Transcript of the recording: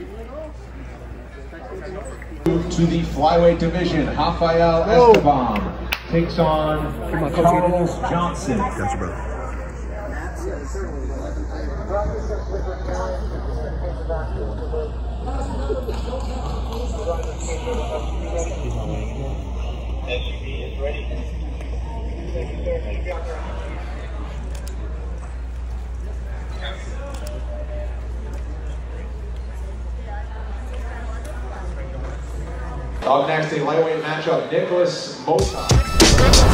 Move to the flyweight division. Rafael Esteban takes on Charles Johnson. Gotcha, brother. SUV is ready. Thank you, sir. Thank you. Up next, a lightweight matchup, Nicholas Mota.